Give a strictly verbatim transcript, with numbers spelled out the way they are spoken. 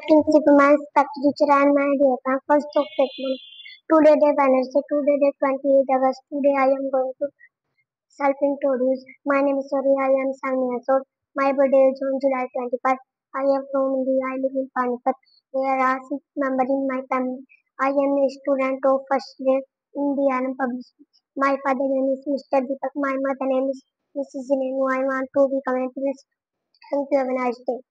Principal, my respect teacher and my dear friend, first of statement. Today day Wednesday, today day twenty-eighth August. Today I am going to self-introduce. My name is Sorry, I am seven years old. My birthday is on July twenty-first. I am from India. I live in Panipat. There are six members in my family. I am a student of first grade Indian Public School. My father name is Mister Deepak. My mother name is Missus Zinenu. I want to become a priest. Thank you. Have a nice day.